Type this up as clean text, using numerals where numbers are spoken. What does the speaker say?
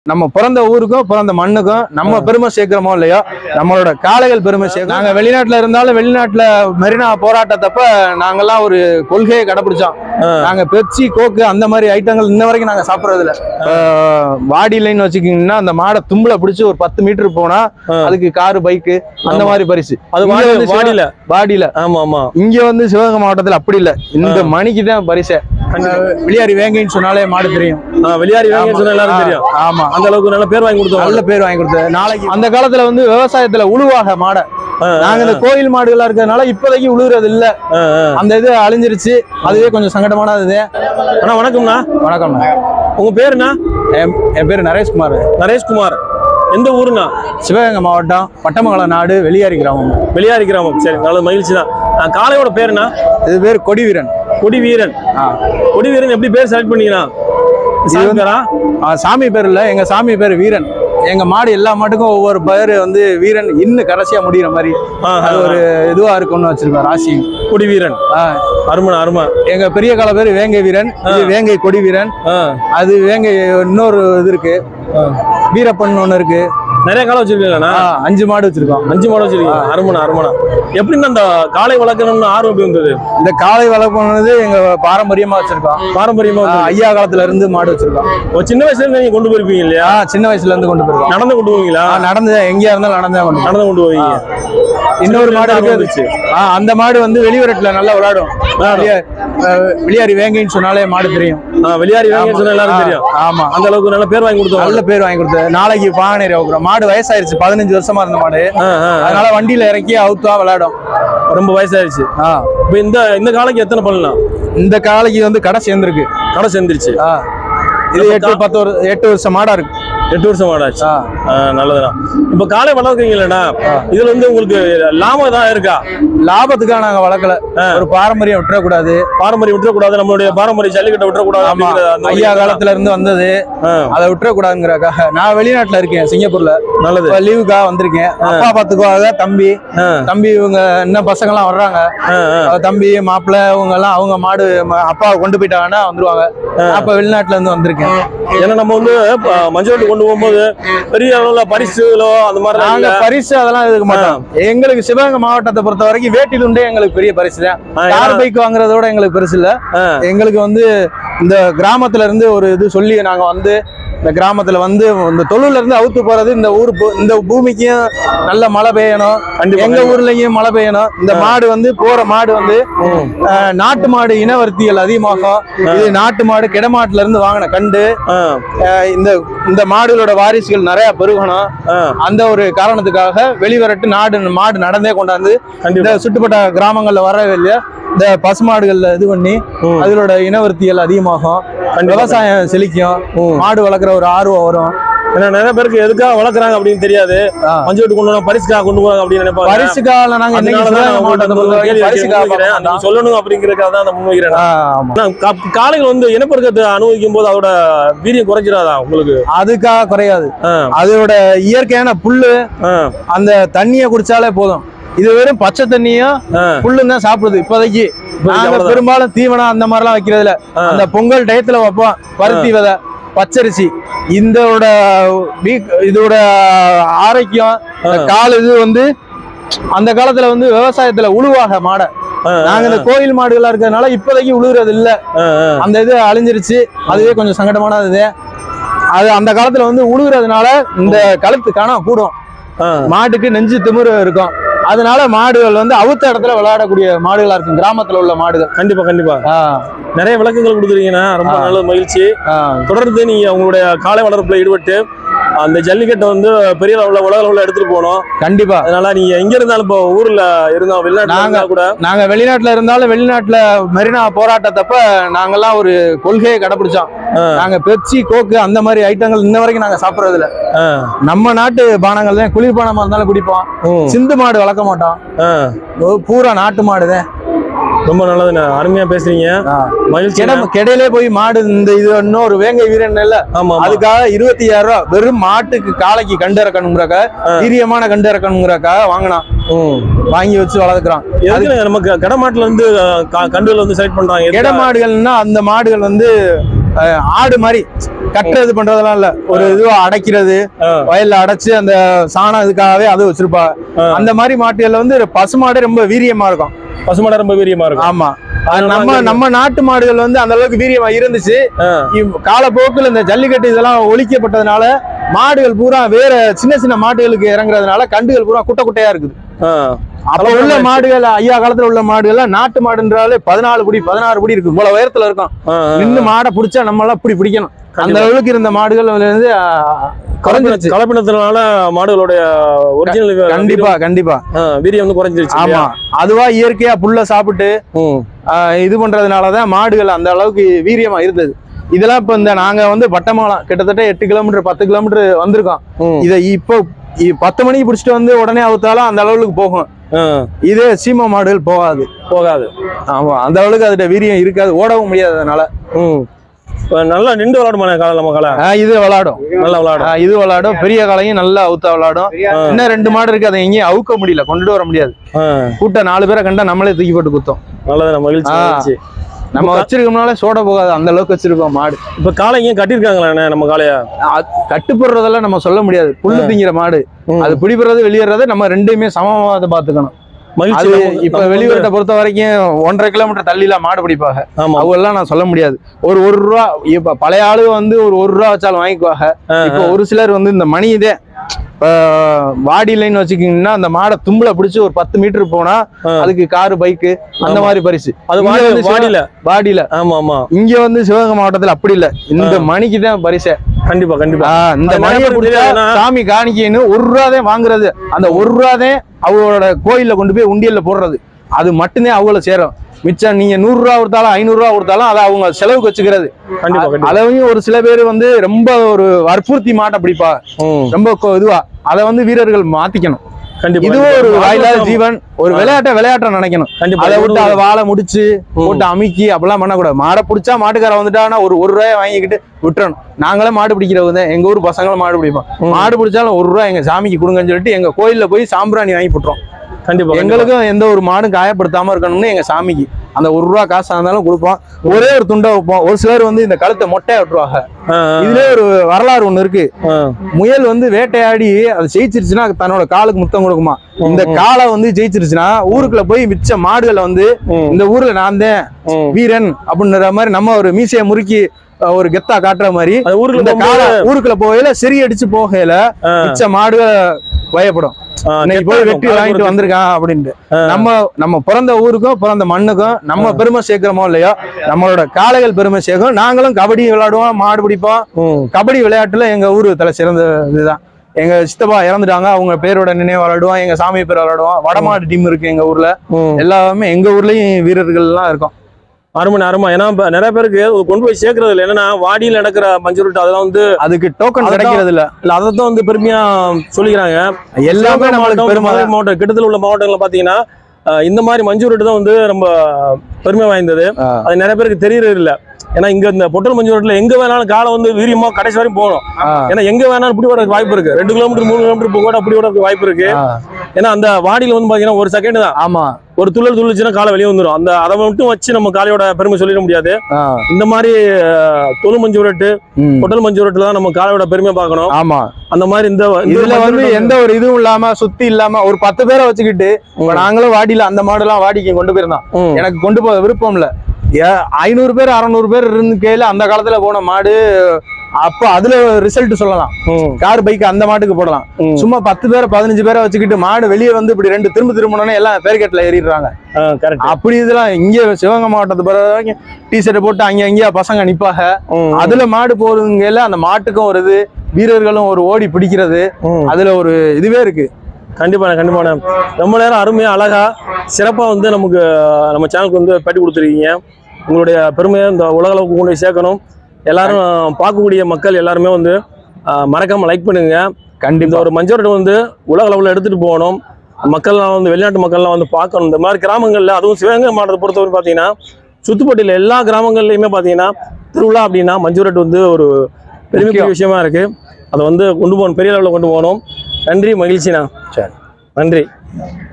நம்ம பிறந்த ஊருக்கும் பிறந்த மண்ணுக்கும் நம்ம பெருமை சேர்க்கிறோமோ இல்லையோ நம்மளோட காளைகள் பெருமை சேர்க்கிறோம். நாங்க வெளிநாட்டுல இருந்தாலும் வெளிநாட்டுல மெரினா போராட்டத்தப்ப நாங்கெல்லாம் ஒரு கொள்கையை கடைபிடிச்சோம். நாங்க பெப்சி கோக்கு அந்த மாதிரி ஐட்டங்கள் இன்ன வரைக்கும் நாங்க சாப்பிடறது இல்ல. வாடியிலைன்னு வச்சுக்கிங்கன்னா அந்த மாடை தும்புல பிடிச்சு ஒரு 10 மீட்டர் போனா அதுக்கு காரு பைக்கு அந்த மாதிரி பரிசு. அது வாடியில ஆமா ஆமா. இங்க வந்து சிவகங்கை மாவட்டத்துல அப்படி இல்ல. இந்த மணிக்கு தான் பரிசு. வெளியாரி வேங்கைன்னு சொன்னாலே மாடு தெரியும். வெளியாரி வேங்கைன்னு சொன்னா எல்லாரும் தெரியும். ஆமா, அந்த அளவுக்கு நல்ல பேர் வாங்கி கொடுத்தோம். நல்ல பேர் வாங்கி கொடுத்தது. நாளைக்கு அந்த காலத்துல வந்து விவசாயத்துல உழுவாக மாடை நாங்க இந்த கோயில் மாடுகளா இருக்கிறதுனால இப்போதைக்கு உழுவுறது இல்ல. அந்த இது அழிஞ்சிருச்சு. அதுவே கொஞ்சம் சங்கடமானது. அண்ணா வணக்கம்ண்ணா. வணக்கம்ண்ணா. உங்க பேருண்ணா? என் பேரு நரேஷ்குமார். நரேஷ்குமார். எந்த ஊருண்ணா? சிவகங்கை மாவட்டம் பட்டமங்கலம் நாடு வெளியாரி கிராமம். வெளியாரி கிராமம். சரி, நல்ல மகிழ்ச்சி தான். காளையோட பேருண்ணா? இது பேர் கொடிவீரன். கொடிவீரன். கொடிவீரன் எப்படி பேர் செலக்ட் பண்ணீங்கன்னா? சாமி பேர் இல்ல, எங்க சாமி பேர் வீரன். எங்க மாடு எல்லா மாட்டுக்கும் ஒவ்வொரு பேரு வந்து வீரன் இன்னும் கடைசியா முடிகிற மாதிரி அது ஒரு இதுவா இருக்கும்னு வச்சிருக்கோம். ராசி கொடிவீரன். அருமை அருமை. எங்க பெரிய கால பேரு வேங்கை வீரன். இது வேங்கை கொடிவீரன். அது வேங்கை இன்னொரு இது இருக்கு, வீரப்பன் ஒண்ணு இருக்கு. நிறைய காலை வச்சிருக்கீங்களா? 5 மாடு வச்சிருக்கோம். 5 மாடு வச்சிருக்கீங்க. அருமனா அருமனா. எப்படின்னா அந்த காளை வளர்க்கணும்னு ஆர்வம் எப்படி வந்தது? இந்த காளை வளர்க்கணுது எங்க பாரம்பரியமா வச்சிருக்கோம். பாரம்பரியமா ஐயா காலத்துல இருந்து மாடு வச்சிருக்கோம். சின்ன வயசுல இருந்து நீங்க கொண்டு போயிருப்பீங்க இல்லையா? சின்ன வயசுல இருந்து கொண்டு போயிருக்கோம். நடந்து கொண்டு போவீங்களா? நடந்து எங்கேயா இருந்தாலும் நடந்து கொண்டு போவீங்க. இன்னொரு மாடு இருக்கு. அந்த மாடு வந்து வெளியூரத்துல நல்லா விளையாடும். வெளியாரி வேங்கைன்னு சொன்னாலே மாடு தெரியும். வெளியாரி வேங்கைன்னு சொன்னா எல்லாரும் தெரியும். ஆமா, அந்த அளவுக்கு நல்ல பேர் வாங்கி கொடுத்தோம். நல்ல பேர் வாங்கி கொடுத்தது. நாளைக்கு பாகனேரி அவுக்குறோம். மாடு வயசாயிருச்சு. 15 வருஷமா இருந்த மாடு. அதனால வண்டியில இறக்கி அவுத்தா விளையாடும். ரொம்ப வயசாயிருச்சு. இப்ப இந்த காலைக்கு எத்தனை பண்ணலாம்? இந்த காலைக்கு வந்து கடை சேர்ந்துருக்கு. கடை சேர்ந்துருச்சு. இது 8 வருஷம் மாடா இருக்கு. 8 வருஷம் மாடாச்சு. நல்லதுதான். இப்ப காளை வளர்க்குறீங்களா? இதுல வந்து உங்களுக்கு லாபம் தான் இருக்கா? லாபத்துக்காக நாங்க வளர்க்கல. ஒரு பாரம்பரியம் விட்டுறக்கூடாது. நம்மளுடைய பாரம்பரிய ஜல்லிக்கட்டை விட்டுறக்கூடாது. ஐயா காலத்துல இருந்து வந்தது, அதை விட்டுறக்கூடாதுங்கிறக்காக நான் வெளிநாட்டுல இருக்கேன், சிங்கப்பூர்ல. நல்லது. லீவுக்காக வந்திருக்கேன். அப்பா பாத்துக்குவாங்க. தம்பி இவங்க இன்னும் பசங்க எல்லாம் வர்றாங்க. தம்பி மாப்பிள்ள இவங்க எல்லாம் அவங்க மாடு அப்பாவை கொண்டு போயிட்டாங்கன்னா வந்துருவாங்க. அப்ப வெளிநாட்டுல இருந்து வந்திருக்கேன். ஏன்னா நம்ம வந்து மஞ்சள் கொண்டு போகும்போது பெரிய அளவுல பரிசுகளோ அந்த மாதிரி நாங்க பரிசு அதெல்லாம் இருக்க மாட்டோம். எங்களுக்கு சிவகங்கை மாவட்டத்தை பொறுத்த வரைக்கும் வேட்டி துண்டே எங்களுக்கு பெரிய பரிசு தான். கார் பைக் வாங்குறதோட எங்களுக்கு பெருசு இல்ல. எங்களுக்கு வந்து இந்த கிராமத்துல இருந்து ஒரு இது சொல்லி நாங்க வந்து இந்த கிராமத்துல வந்து இந்த தொழில இருந்து அவுத்து போறது. இந்த பூமிக்கும் நல்ல மழை பெய்யணும். எங்க ஊர்லயும் மழை பெய்யணும். இந்த மாடு வந்து போற மாடு வந்து நாட்டு மாடு இனவர்த்திகள் அதிகமாகும். இது நாட்டு மாடு கிடமாட்டுல இருந்து வாங்கின கண்டு. இந்த மாடுகளோட வாரிசுகள் நிறைய பெருகணும். அந்த ஒரு காரணத்துக்காக வெளிவரட்டு மாடு நடந்தே கொண்டாந்து இந்த சுட்டுப்பட்ட கிராமங்கள்ல வரவே இல்லையா இந்த பசுமாடுகள்ல இது பண்ணி அதோட இனவர்த்திகள் அதிகமாகும். விவசாயம் செழிக்கும். மாடு வளர்க்குற ஒரு ஆர்வம் வரும். ஏன்னா நிறைய பேருக்கு எதுக்காக வளர்க்குறாங்க அப்படின்னு தெரியாது. மஞ்சள் கொண்டு போனா பரிசுக்காக கொண்டு போறாங்க அப்படின்னு நினைப்பாங்க. பரிசுக்காக நாங்க சொல்லணும் அப்படிங்கறதுக்காக தான் முன்வைக்கிறேன். காளைகள் வந்து இனப்பெருக்கத்தை அனுபவிக்கும் போது அதோட வீரியம் குறைஞ்சிடாதா உங்களுக்கு? அதுக்காக குறையாது. அதோட இயற்கையான புல்லு அந்த தண்ணிய குடிச்சாலே போதும். இது வெறும் பச்சை தண்ணியும் புல்லும் தான் சாப்பிடுது இப்போதைக்கு. பெரும்பாலும் தீவனம் அந்த மாதிரிலாம் வைக்கிறதுல அந்த பொங்கல் டயத்துல வைப்போம். பருத்தி விதை, பச்சரிசி. இதோட ஆரோக்கியம் கால் இது வந்து அந்த காலத்துல வந்து விவசாயத்துல உழுவாக மாடை நாங்க இந்த கோயில் மாடுகளா இருக்கிறதுனால இப்போதைக்கு உழுவுறது இல்ல. அந்த இது அழிஞ்சிருச்சு. அதுவே கொஞ்சம் சங்கடமானது. அது அந்த காலத்துல வந்து உழுகுறதுனால இந்த கழுத்து காணாம கூடும். மாட்டுக்கு நெஞ்சு திமிரு இருக்கும். அதனால மாடுகள் வந்து அவுத்த இடத்துல விளையாடக்கூடிய மாடுகளா இருக்கும் கிராமத்துல உள்ள மாடுகள். கண்டிப்பா நிறைய விளக்கங்கள் கொடுத்துருக்கீங்கன்னா ரொம்ப நல்ல மகிழ்ச்சி. தொடர்ந்து நீங்க உங்களுடைய காளை வளர்ப்புல ஈடுபட்டு அந்த ஜல்லிக்கட்டை வந்து பெரிய அளவுல உலக அளவுல எடுத்துட்டு போனோம். கண்டிப்பா. அதனால நீங்க எங்க இருந்தாலும் இப்போ ஊர்ல இருந்தோம் வெளிநாட்டுல கூட நாங்க வெளிநாட்டுல இருந்தாலும் வெளிநாட்டுல மெரினா போராட்டத்தப்ப நாங்கெல்லாம் ஒரு கொள்கையை கடைபிடிச்சோம். நாங்க பெப்சி கோக்கு அந்த மாதிரி ஐட்டங்கள் இன்ன வரைக்கும் நாங்க சாப்பிடறது இல்ல. நம்ம நாட்டு பானங்கள் தான். குளிர்பானமா இருந்தாலும் குடிப்போம். சிந்து மாடு வளர்க்க மாட்டோம். பூரா நாட்டு மாடுதான். ரொம்ப நல்லதுண்ணா. அருமையா பேசுறீங்க. மகிழ்ச்சி. கிடையிலே போய் மாடு இந்த இது இன்னும் ஒரு வேங்கை வீரன் இல்ல. அதுக்காக 25,000 ரூபாய் வெறும் மாட்டுக்கு காளைக்கு கண்டு இறக்கணுங்கிறக்காக வீரியமான கண்டு இறக்கணுங்கிறக்காக வாங்கினான். வாங்கி வச்சு வளர்க்குறான். நமக்கு கடமாட்டுல இருந்து கண்டுகள் வந்து செலக்ட் பண்றாங்க. கிட மாடுகள்னா அந்த மாடுகள் வந்து ஆடு மாதிரி கட்டுறது பண்றதெல்லாம் இல்ல, ஒரு இதுவா அடைக்கிறது, வயல்ல அடைச்சு அந்த சாணம் இதுக்காகவே அது வச்சிருப்பா. அந்த மாதிரி மாட்டுகள்ல வந்து பசுமாடு ரொம்ப வீரியமா இருக்கும். பசுமாடு ரொம்ப வீரியமா இருக்கும். ஆமா, நம்ம நாட்டு மாடுகள் வந்து அந்த அளவுக்கு வீரியமா இருந்துச்சு. காலப்போக்கில் இந்த ஜல்லிக்கட்டு இதெல்லாம் ஒழிக்கப்பட்டதுனால மாடுகள் பூரா வேற சின்ன சின்ன மாடுகளுக்கு இறங்குறதுனால கண்டுகள் பூரா குட்டை குட்டையா இருக்குது. அப்ப உள்ள மாடுகள், ஐயா காலத்துல உள்ள மாடுகள் நாட்டு மாடுன்றாலே 14 படி 16 படி இருக்கு, இவ்வளவு உயரத்துல இருக்கும். நின்று மாடை பிடிச்சா நம்ம எல்லாம் இப்படி பிடிக்கணும், அந்த அளவுக்கு இருந்த மாடுகள் வந்து கலப்பினத்தினால மாடுகளுடைய ஒரிஜினல் கண்டிப்பா கண்டிப்பா வீரியம் வந்து குறைஞ்சிருச்சு. ஆமா, அதுவா இயற்கையா புல்ல சாப்பிட்டு இது பண்றதுனாலதான் மாடுகள் அந்த அளவுக்கு வீரியமா இருந்தது. இதெல்லாம் இப்ப இந்த நாங்க வந்து வட்டமாலாம் கிட்டத்தட்ட 8 கிலோமீட்டர் 10 கிலோமீட்டர் வந்திருக்கோம். இதை இப்போ 10 மணிக்கு பிடிச்சிட்டு வந்து உடனே அவுத்தாலும் அந்த அளவுக்கு போகும். இதே சீம மாடுகள் போகாது. ஆமா, அந்த அளவுக்கு அதோட வீரியம் இருக்காது, ஓடவும் முடியாது. அதனால நல்லா நின்று விளையாடுமா காலை? நம்ம காலை இது விளையாடும், நல்லா விளையாடும். இது விளையாடும், பெரிய காலையும் நல்லா அவுத்தா விளையாடும். இன்னும் 2 மாடு இருக்கு, அதை எங்கேயும் அவுக்க முடியல, கொண்டுட்டு வர முடியாது. கூட்ட 4 பேரை கண்டா நம்மளே தூக்கி போட்டு குத்தோம். நல்லது, மகிழ்ச்சி. நம்ம வச்சிருக்கோம்னால சோட போகாது, அந்த அளவுக்கு வச்சிருக்கோம் மாடு. இப்ப காலை ஏன் கட்டிருக்காங்களா? நம்ம காலையா கட்டுப்படுறதெல்லாம் நம்ம சொல்ல முடியாது. புல்லு திங்கிற மாடு, அது பிடிப்படுறது வெளியேறது நம்ம ரெண்டையுமே சமமா அதை பாத்துக்கணும். இப்ப வெளியூர்கிட்ட பொறுத்த வரைக்கும் 1.5 கிலோமீட்டர் தள்ளிலாம் மாடு பிடிப்பாங்க. அவங்க எல்லாம் நான் சொல்ல முடியாது. ஒரு ரூபா, இப்ப பழைய ஆளு வந்து ஒரு ரூபா வச்சாலும் வாங்கிக்குவாங்க. இப்ப ஒரு சிலர் வந்து இந்த மணி இதே வாடி லைன் வச்சுக்கிங்கன்னா அந்த மாடை தும்புல பிடிச்சு ஒரு 10 மீட்டர் போனா அதுக்கு காரு பைக்கு அந்த மாதிரி பரிசு. அது வாடியில. ஆமா ஆமா, இங்க வந்து சிவகங்கை மாவட்டத்துல அப்படி இல்ல, இந்த மணிக்கு தான் பரிசு. கண்டிப்பா கண்டிப்பா. இந்த மணியை பிடிச்சா சாமி காணிக்கைன்னு 1 ரூபாதான் வாங்குறது. அந்த 1 ரூபாதான் அவங்களோட கோயில்ல கொண்டு போய் உண்டியல்ல போடுறது. அது மட்டும்தான் அவங்கள சேரும். மிச்சம் நீங்க 100 ரூபா கொடுத்தாலும் 500 ரூபா கொடுத்தாலும் அதை அவங்க செலவுக்கு வச்சுக்கிறது. அதையும் ஒரு சில பேர் வந்து ரொம்ப ஒரு வற்புறுத்தி மாட்ட பிடிப்பா, ரொம்ப இதுவா அதை வந்து வீரர்கள் மாத்திக்கணும். இதுவும் ஒரு வாயிலாத ஜீவன், ஒரு விளையாட்டை நினைக்கணும். அதை விட்டு அதை வாழை முடிச்சு போட்டு அமுக்கி அப்படிலாம் பண்ணக்கூடாது. மாடை பிடிச்சா மாட்டுக்கார வந்துட்டாங்கன்னா ஒரு ரூபாய் வாங்கிக்கிட்டு விட்டுறணும். நாங்களே மாடு பிடிக்கிறவங்க, எங்க ஊர் பசங்களும் மாடு பிடிப்போம். மாடு பிடிச்சாலும் 1 ரூபாய் எங்க சாமிக்கு கொடுங்கன்னு சொல்லிட்டு எங்க கோயில்ல போய் சாம்பிராணி வாங்கி போட்டுறோம். கண்டிப்பா எங்களுக்கும் எந்த ஒரு மாடும் காயப்படுத்தாம இருக்கணும்னு எங்க சாமிக்கு அந்த 1 ரூபா காசா இருந்தாலும் கொடுப்போம். ஒரே ஒரு துண்டை வைப்போம். ஒரு சிலர் வந்து இந்த கழுத்தை மொட்டையா விட்டுருவாங்க. இதுல ஒரு வரலாறு ஒண்ணு இருக்கு. முயல் வந்து வேட்டையாடி அது ஜெயிச்சிருச்சுன்னா தன்னோட காலுக்கு முத்தம் கொடுக்குமா. இந்த காலை வந்து ஜெயிச்சிருச்சுன்னா ஊருக்குள்ள போய் மிச்ச மாடுகளை வந்து இந்த ஊர்ல நான் தான் வீரன் அப்படின்ற மாதிரி நம்ம ஒரு மீசையை முறுக்கி ஒரு கெத்தா காட்டுற மாதிரி ஊருக்குள்ள போகையில சரி அடிச்சு போகையில மிச்ச மாடுகளை பயப்படும். போய் வெட்டி வாங்கிட்டு வந்திருக்கான் அப்படின்ட்டு நம்ம பிறந்த ஊருக்கும் பிறந்த மண்ணுக்கும் நம்ம பெருமை சேர்க்கிறோமோ இல்லையோ, நம்மளோட காளைகள் பெருமை சேர்க்கும். நாங்களும் கபடி விளையாடுவோம், மாடு பிடிப்போம். கபடி விளையாட்டுல எங்க ஊரு தலை சிறந்த இதுதான். எங்க சித்தப்பா இறந்துட்டாங்க, அவங்க பேரோட நினைவு விளையாடுவோம், எங்க சாமி பேர் விளையாடுவோம். வடமாடு டீம் இருக்கு எங்க ஊர்ல. எல்லாமே எங்க ஊர்லயும் வீரர்கள் எல்லாம் இருக்கும். அருமை. ஏன்னா நிறைய பேருக்கு கொண்டு போய் சேர்க்கறது இல்லை. என்னன்னா வாடியில் நடக்கிற மஞ்சுருட்டு அதெல்லாம் வந்து அதுக்கு டோக்கன் கிடைக்கிறது இல்ல. அதைத்தான் வந்து பெருமையா சொல்லிக்கிறாங்க. எல்லாமே நம்மளுக்கு மாவட்டம் கிட்டத்தில் உள்ள மாவட்டங்கள்ல பாத்தீங்கன்னா இந்த மாதிரி மஞ்சுருட்டு தான் வந்து ரொம்ப பெருமை வாய்ந்தது. அது நிறைய பேருக்கு தெரியறது இல்லை. ஏன்னா இங்க இந்த பொட்டல் மஞ்சுருட்டுல எங்க வேணாலும் காலை வந்து வீரியமா கடைசி வரையும் போகணும். ஏன்னா எங்க வேணாலும் இப்படி வரதுக்கு வாய்ப்பு இருக்கு. 2 கிலோமீட்டர் 3 கிலோமீட்டர் போக அப்படி வரதுக்கு வாய்ப்பு இருக்கு. ஏன்னா அந்த வாடியில வந்து பாத்தீங்கன்னா 1 செகண்ட் தான். ஆமா, ஒரு துள்ளுச்சுன்னா காலை வெளியே வந்துடும். அந்த அதை மட்டும் வச்சு நம்ம காலையோட பெருமை சொல்லிட முடியாது. இந்த மாதிரி தொழு மஞ்சுரட்டு பொட்டல் மஞ்சுரட்டுல தான் நம்ம காலையோட பெருமை பார்க்கணும். ஆமா, அந்த மாதிரி இந்த இதுல வந்து எந்த ஒரு இதுவும் இல்லாம சுத்தி இல்லாம ஒரு 10 பேரை வச்சுக்கிட்டு நாங்களும் வாடியில அந்த மாடெல்லாம் வாடிக்கு கொண்டு போயிருந்தோம். எனக்கு கொண்டு போக விருப்பம் இல்ல. 500 பேர் 600 பேர் இருந்து கேளு அந்த காலத்துல போன மாடு. அப்ப அதுல ரிசல்ட் சொல்லலாம். கார் பைக் அந்த மாட்டுக்கு போடலாம். சும்மா 10 பேரை 15 பேரை வச்சுக்கிட்டு மாடு வெளியே வந்து இப்படி 2 திரும்பணும்னு எல்லாம் பேர்கேட்ல ஏறிடுறாங்க. அப்படி இதெல்லாம் இங்க சிவகங்கை மாவட்டத்தை பொறுத்த வரைக்கும் டிஷர்ட் போட்டு அங்கேயா பசங்க நிப்பாங்க. அதுல மாடு போறதுங்க அந்த மாட்டுக்கும் ஒரு இது, வீரர்களும் ஒரு ஓடி பிடிக்கிறது, அதுல ஒரு இதுவே இருக்கு. கண்டிப்பான ரொம்ப நேரம் அருமையா அழகா சிறப்பா வந்து நமக்கு நம்ம சேனலுக்கு வந்து பேட்டி கொடுத்துருக்கீங்க. உங்களுடைய பெருமையை இந்த உலக அளவுக்கு கொண்டு போய் சேர்க்கணும். எல்லாரும் பார்க்கக்கூடிய மக்கள் எல்லாருமே வந்து மறக்காம லைக் பண்ணுங்க. கண்டிப்பா ஒரு மஞ்சுரட்டு வந்து உலக அளவில் எடுத்துட்டு போகணும். மக்கள்லாம் வந்து வெளிநாட்டு மக்கள்லாம் வந்து பார்க்கணும். இந்த மாதிரி கிராமங்கள்ல, அதுவும் சிவகங்கை மாவட்டத்தை பொறுத்தவரை பார்த்தீங்கன்னா சுத்துப்பட்டியில் எல்லா கிராமங்கள்லையுமே பார்த்தீங்கன்னா திருவிழா அப்படின்னா மஞ்சுரட்டு வந்து ஒரு பெருமைக்குரிய விஷயமா இருக்கு. அதை வந்து கொண்டு போகணும், பெரிய அளவில் கொண்டு போகணும். நன்றி, மகிழ்ச்சிண்ணா. சரி, நன்றி.